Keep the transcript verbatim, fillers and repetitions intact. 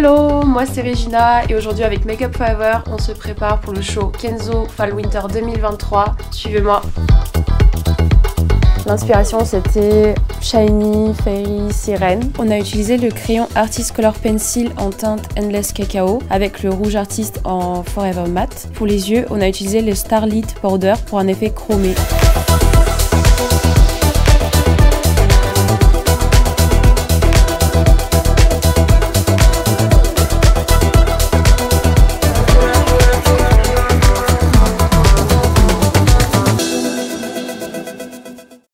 Hello, moi c'est Regina et aujourd'hui avec Make Up Forever, on se prépare pour le show Kenzo Fall Winter deux mille vingt-trois. Suivez-moi. L'inspiration c'était Shiny, Fairy, Sirène. On a utilisé le crayon Artist Color Pencil en teinte Endless Cacao avec le rouge Artist en Forever Matte. Pour les yeux, on a utilisé le Starlit Powder pour un effet chromé.